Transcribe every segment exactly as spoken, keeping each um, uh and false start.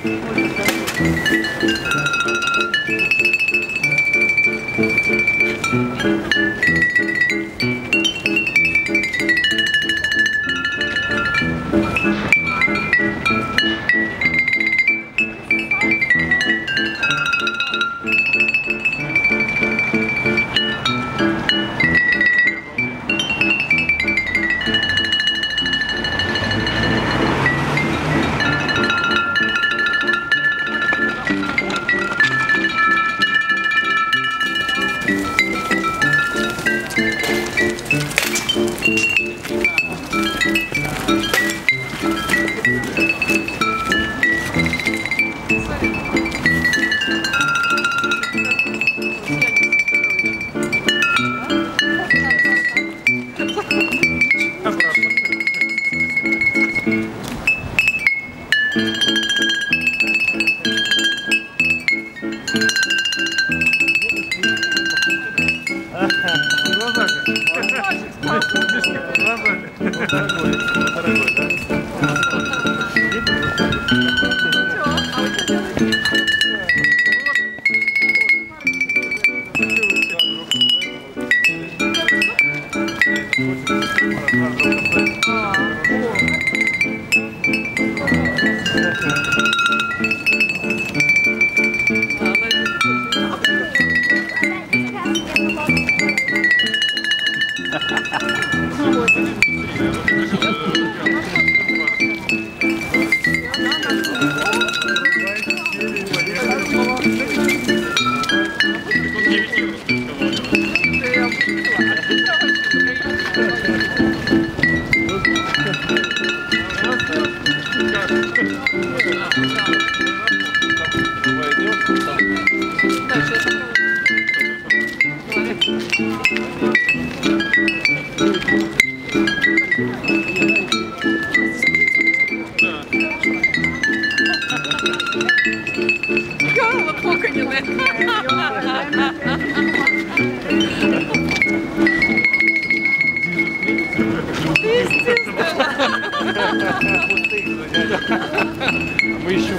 Мы еще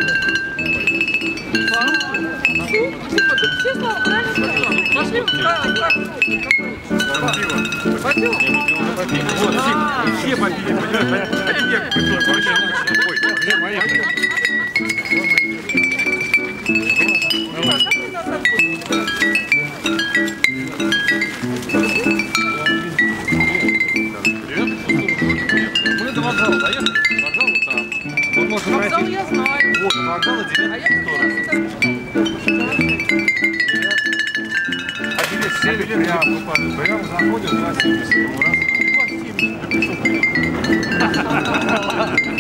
Пошли Пойдем. Вот, все побили. Ой, где моя? Мы до вокзала доехали. Вокзал вот там. Вот можно Вокзал пройти. я знаю. Вот, вокзала девятую сторону. А билет сели прямо, прямо заходят, два семьдесят. Раз.